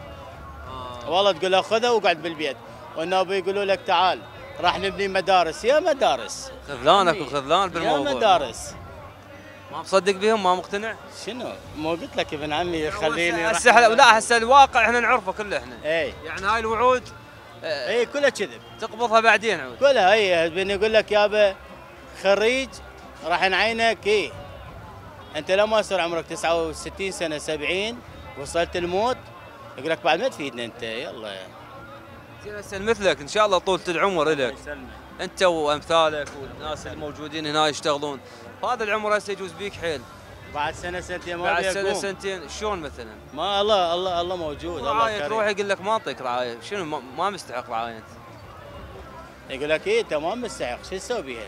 آه. والله تقول له خذها وقعد بالبيت والنواب يقولوا لك تعال راح نبني مدارس. يا مدارس خذلانك وخذلان يا بالموضوع. مدارس. ما مصدق بهم ما مقتنع؟ شنو؟ مو قلت لك ابن عمي خليني هسه هسه لا هسه الواقع احنا نعرفه كله احنا. اي يعني هاي الوعود آه، اي كلها كذب. تقبضها بعدين عود. كلها هي بين يقول لك يابا خريج راح نعينك. ايه انت لما يصير عمرك تسعة وستين سنه سبعين وصلت الموت يقول لك بعد ما تفيدنا انت يلا. زين هسه مثلك ان شاء الله طولة العمر لك انت وامثالك والناس الموجودين هنا يشتغلون. هذا العمر هسه يجوز بيك حيل. بعد سنه سنتين ما بعد أبي سنه أقوم. سنتين شلون مثلا؟ ما الله الله الله موجود. الله رعايه كريم. تروح يقول لك ما اعطيك رعايه، شنو ما, ما مستحق رعايه انت؟ يقول لك ايه انت ما مستحق شو تسوي بيها؟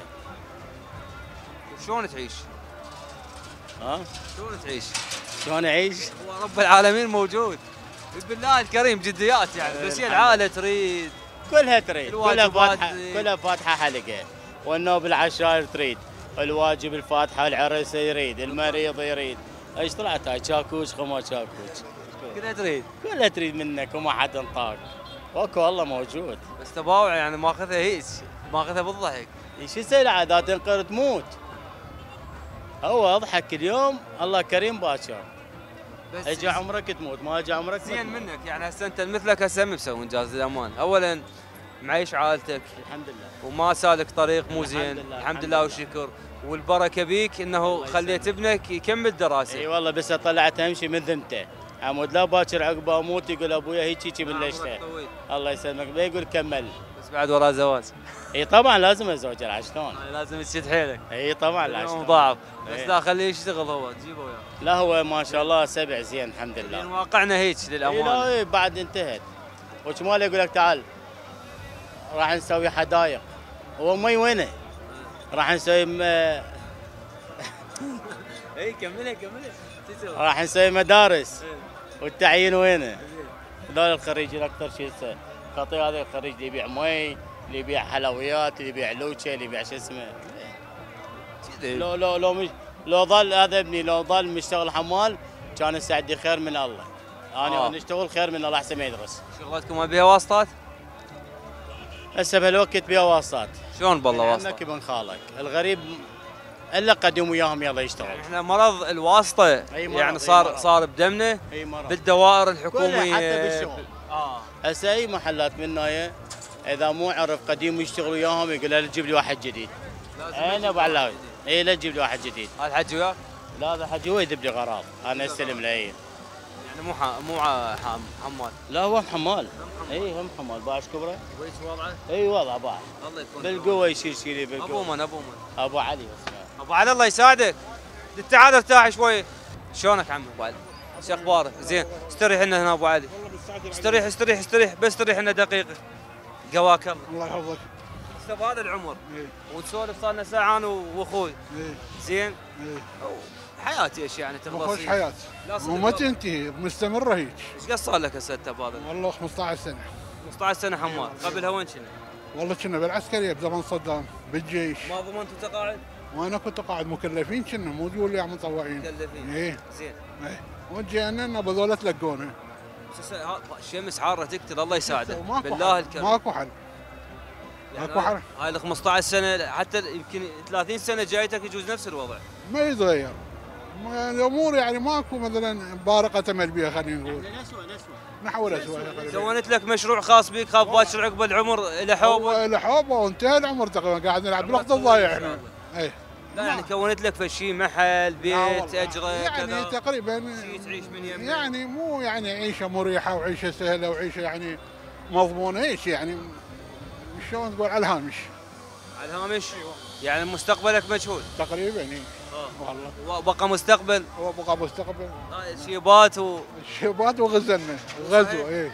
شلون تعيش؟ ها؟ شلون تعيش؟ شلون اعيش؟ هو رب العالمين موجود. بالله الكريم جديات يعني بس هي العائله تريد كلها تريد كلها الواجبات فاتحه تريد. كلها فاتحه حلقه. والنوب العشائر تريد الواجب الفاتحه العرس يريد المريض يريد. ايش طلعت هاي شاكوش خما شاكوش كلها تريد. كلها تريد منك وما حد انطاك. اكو والله موجود. بس تباوع يعني ماخذها هيك ماخذها بالضحك. شو يصير عاد اذا تنقر تموت. هو اضحك اليوم الله كريم باكر. بس اجى عمرك تموت ما اجى عمرك زين ما تموت. منك يعني هسه انت مثلك هسه مسوي انجاز الامان. اولا معيش عائلتك الحمد لله وما سالك طريق مو زين. الحمد لله، الحمد الحمد لله لله. والشكر والبركه بيك انه خليت ابنك يكمل دراسه. اي والله بس طلعت امشي من ذمته. عمود لا باكر عقبه اموت يقول ابويا هيك هيك من ليشته. الله يسلمك بيقول كمل. بس بعد وراه زواج. اي طبعا لازم اتزوج العشتون. لازم تشد حيلك. اي طبعا اليوم العشتون ضعف بس إيه. لا خليه يشتغل هو تجيبه وياه. لا هو ما شاء الله سبع زين الحمد لان لله. واقعنا هيك اي للامانه. لا إيه بعد انتهت. وشمال يقول لك تعال راح نسوي حدايق. هو مي وينه؟ راح نسوي م... اي كملها كملها شو تسوي؟ راح نسوي مدارس. والتعيين وينه؟ هذول الخريجين اكثر شيء هسه. خطير هذا الخريج اللي يبيع مي، اللي يبيع حلويات، اللي يبيع لوتشي، اللي يبيع شو اسمه. لو لو لو مش لو ظل هذا ابني لو ظل مشتغل حمال كان هسه عندي خير من الله. انا آه. آه. نشتغل خير من الله احسن ما يدرس. شغلتكم ما بيها واسطات؟ هسه بهالوقت بيها واسطات. شلون بالله يعني واسطه؟ عمك ابن خالك الغريب الا قدم وياهم يلا يشتغل. احنا مرض الواسطه أي مرض يعني أي صار مرض. صار بدمنا اي مرض بالدوائر كلها الحكوميه حتى بالشغل. اه هسه اي محلات منا اذا مو عرف قديم يشتغل وياهم يقول له تجيب لي واحد جديد. انا ابو علاوي اي لا تجيب لي واحد جديد. هذا الحج وياك؟ لا هذا حجي هو يذب لي غراض انا استلم له. اي يعني مو ح... مو ع- حام حمال. لا هو حمال. اي هم حمال باعش كبره. كويس وضعه؟ اي وضع باع الله يكون بالقوه يشيل شيلي بالقوه. ابو من ابو من ابو علي اسمه. ابو علي الله يساعدك. تعال ارتاح شوي. شلونك عمي ابو علي؟ شو اخبارك؟ زين استريح لنا هنا ابو علي. استريح استريح استريح بس استريح لنا دقيقه. قواك الله. الله يحفظك. هسه بهذا العمر إيه. ونسولف صار لنا ساعه انا واخوي. إيه. زين؟ إيه. حياتي ايش يعني ما تخلص؟ خوش حياه وما تنتهي مستمره هيك. ايش قد صار لك هسه انت بهذا؟ والله خمسطعش سنه. خمسطعش سنه حمال، قبلها وين كنا؟ والله كنا بالعسكريه بزمن صدام بالجيش. ما ضمنت تقاعد؟ وانا كنت قاعد مكلفين كنا مو تقول لي متطوعين. مكلفين. ايه زين. ايه وجينا بذولا تلقونا. بس ها- الشمس حاره تقتل الله يساعدك وماكو بالله حل. الكريم. ماكو حل. يعني ماكو حل. هاي ال خمسطعش سنه حتى يمكن ثلاثين سنه جايتك يجوز نفس الوضع. ما يتغير. ما- الامور يعني ماكو مثلا بارقه تمل بها خلينا نقول. نحول اسوء. كونت لك مشروع خاص بيك خاف باكر عقب العمر له حوبه. له حوبه وانتهى العمر تقريبا قاعد نلعب بالوقت الضايع احنا. ايه لا يعني كونت لك فشي محل بيت اجره يعني كذا تقريبا شي تعيش من يمه. يعني مو يعني عيشه مريحه وعيشه سهله وعيشه يعني مضمونه ايش يعني شلون تقول على الهامش. على الهامش؟ يعني مستقبلك مجهول تقريبا اي اه والله. وبقى مستقبل وبقى مستقبل. آه، شيبات و شيبات وغزلنا غزو اي.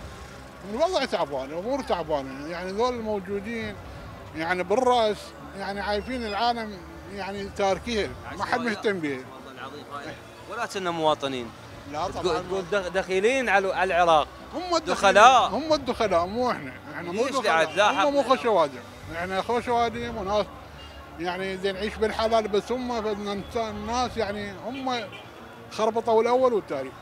الوضع تعبان الامور تعبانه يعني ذول الموجودين يعني بالراس يعني عايفين العالم يعني تاركيها ما حد مهتم بها. والله العظيم هاي ولا كنا مواطنين. لا تقول طبعا تقول دخ- دخيلين على على العراق. هم دخلاء. هم الدخلاء مو احنا احنا مو ليش بعد؟ لا دخلاء حق. هم مو خوشوادم احنا خوشوادم وناس يعني بدنا نعيش بالحلال بس هم بدنا الناس يعني هم خربطوا الاول والتالي.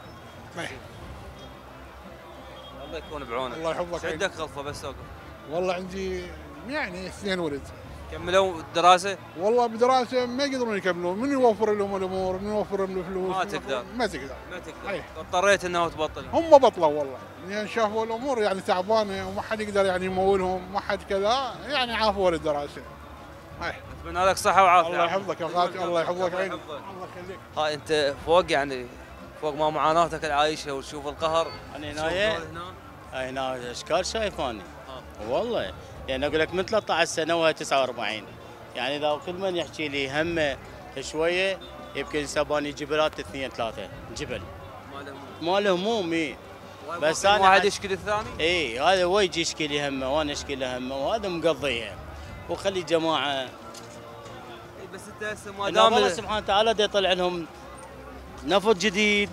الله يكون بعونك. الله يحفظك. شو عندك غلطه بس اوقف. والله عندي يعني اثنين ولد. كملوا الدراسه؟ والله بدراسه ما يقدرون يكملون، من يوفر لهم الامور، من يوفر لهم الفلوس. ما تقدر. ما تقدر. ما تقدر. أي. اضطريت انه تبطل. هم بطلوا والله، يعني شافوا الامور يعني تعبانه وما حد يقدر يعني يمولهم، ما حد كذا، يعني عافوا للدراسه. أي. اتمنى لك صحه وعافيه. الله يحفظك يا غالي، الله يحفظك عينك. الله يخليك. هاي انت فوق يعني فوق ما معاناتك العايشه وتشوف القهر. انا تشوف هنا دول هنا. هنا اشكال شايف اني والله يعني اقول لك من ثلاثة عشر سنه وهي تسعة وأربعين يعني اذا كل من يحكي لي همه شويه يمكن سباني جبلات اثنين ثلاثه جبل ما له هموم اي بس انا واحد يشكي الثاني؟ اي هذا هو يجي يشكي لي همه وانا اشكي له همه وهذا مقضيها وخلي جماعه. بس انت هسه ما دام دام الله سبحانه وتعالى دا يطلع لهم نفط جديد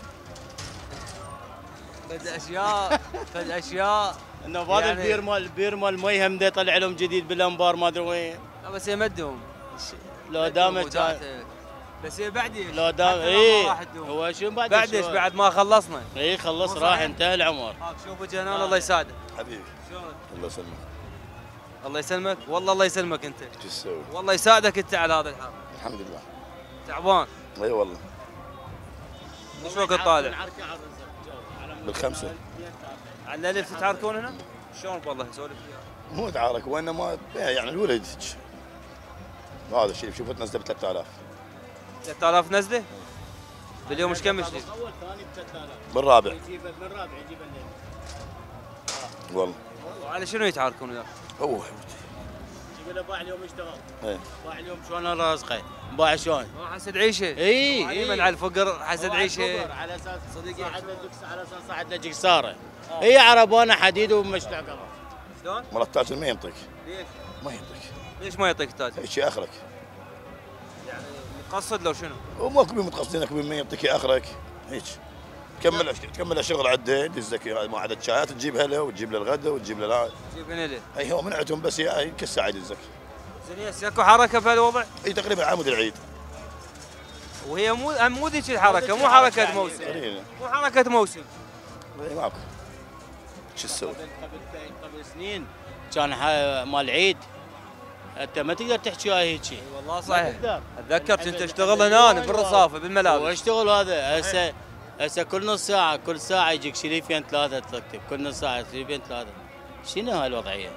فد اشياء فد اشياء انه هذا يعني- البير مال البير مال المي هم دا يطلع لهم جديد بالانبار ما ادري وين. لا بس يمدهم لو دامت بس هي بعد ايش؟ لو دام حتى لو اي ما راح تدوم. هو شو بعد بعد ايش بعد ما خلصنا؟ اي خلص مو راح صحيح؟ انتهى العمر. هاك شوفوا جنان الله يساعدك. حبيبي شلونك؟ الله يسلمك. الله يسلمك والله الله يسلمك انت. شو تسوي؟ والله يساعدك انت على هذا الحال. الحمد لله. تعبان. اي والله. وش وقت طالع؟ بالخمسه. على الليل تتحركون هنا؟ شلون والله سولف وياه. مو تعارك وانما يعني الولد هذا الشيء شوف تنزل ب ثلاثة آلاف. ثلاثة آلاف نزله؟ باليوم ايش كم يشتري؟ اول ثاني ب ثلاثة آلاف. بالرابع. يجيبه بالرابع يجيبه الليل. والله. وعلى شنو يتحركون وياه؟ هو يقول له باع اليوم اشتغل. ايه. باع اليوم شلون رزقه؟ باع شلون؟ حسد عيشه. اي اي من على الفقر حسد عيشه. على اساس صديقي على اساس صعد له صاره. هي عربانه حديد ومشتاق قمر. شلون؟ مرة التاجر ما ينطيك. ليش؟ ما ينطيك. ليش ما يعطيك تاج؟ هيك شيء اخرك. يعني مقصد لو شنو؟ وماكو بين متقصدينك بين ما يعطيك اخرك هيك. تكمل تكمل شغل عده يدزك ما عدد شايات تجيبها له وتجيب له الغداء وتجيب له لا. جيب هنا ليه؟ اي هو منعتهم بس هي كل ساعه يدزك. زين هسه اكو حركه بهالوضع؟ اي تقريبا عمود العيد. وهي مو مو ذيك الحركه مو حركه موسم. مو حركه موسم. اي ماكو. شو تسوي؟ قبل قبل قبل سنين كان مال عيد انت ما تقدر تحكي هاي هيك. والله صحيح. اتذكر كنت اشتغل هنا بالرصافه بالملابس. واشتغل هذا هسه هسه كل نص ساعه كل ساعه يجيك شريفين ثلاثه تكتب، كل نص ساعه شريفين ثلاثه. شنو هاي الوضعيه؟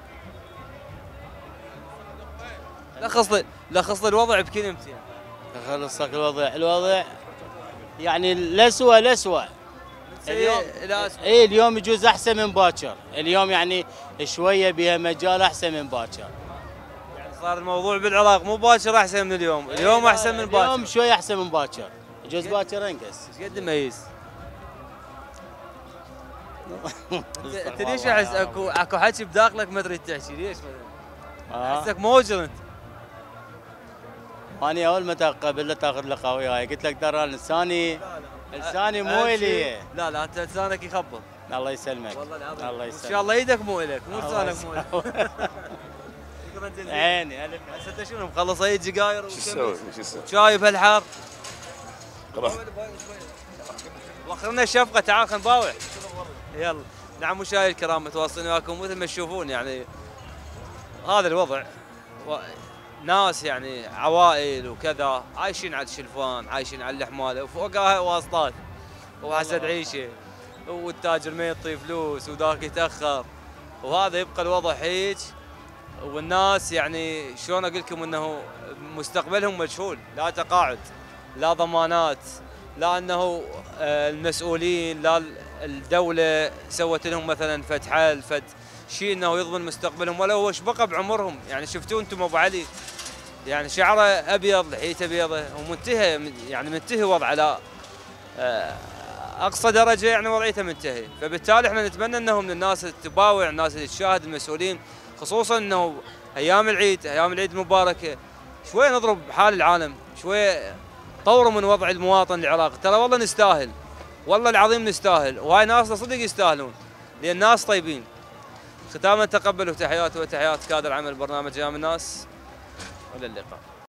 لخص لي لخص لي الوضع بكلمتين. لخص لك الوضع، الوضع يعني الاسوء الاسوء. اليوم اي اليوم يجوز احسن من باكر، اليوم يعني شويه بها مجال احسن من باكر. يعني صار الموضوع بالعراق مو باكر احسن من اليوم، اليوم احسن من باكر. اليوم شويه احسن من باكر، يجوز باكر انقص. ايش قد ميز؟ انت ليش احس اكو اكو حكي بداخلك ما تريد تحكي ليش مثلا؟ احسك موجر انت. اني اول ما قبل تاخذ لقاء وياي قلت لك ترى لساني لساني مو الي. لا لا انت لسانك يخبط. الله يسلمك. والله العظيم. الله يسلمك. ان شاء الله ايدك مو الك مو لسانك مو الك. عيني الف. هسه انت شنو مخلص اي سجاير شو تسوي؟ شو تسوي؟ شاي بهالحر؟ روح. وخرنا الشفقه تعال خلينا نباوع. يلا. نعم مشاهدينا الكرام متواصلين وياكم مثل ما تشوفون يعني هذا الوضع و... ناس يعني عوائل وكذا عايشين على الشلفان، عايشين على الحماله وفوقها واسطات وحسد عيشه والتاجر ما يعطي فلوس وذاك يتاخر وهذا يبقى الوضع هيك. والناس يعني شلون اقول لكم انه مستقبلهم مجهول، لا تقاعد لا ضمانات، لا انه المسؤولين لا الدوله سوت لهم مثلا فد حل فد شيء انه يضمن مستقبلهم ولا هو ايش بقى بعمرهم. يعني شفتوا انتم ابو علي يعني شعره ابيض لحيته بيضه ومنتهى يعني منتهي وضعه لا اقصى درجه يعني وضعيته منتهي. فبالتالي احنا نتمنى انه من الناس تباوع، الناس اللي تشاهد المسؤولين خصوصا انه ايام العيد ايام العيد المباركه شوي نضرب حال العالم، شوي طوروا من وضع المواطن العراقي. ترى والله نستاهل، والله العظيم نستاهل، وهاي ناسنا صدق يستاهلون لان ناس طيبين. ختاما تقبلوا تحياتي وتحيات كادر عمل برنامج ايام الناس والى اللقاء.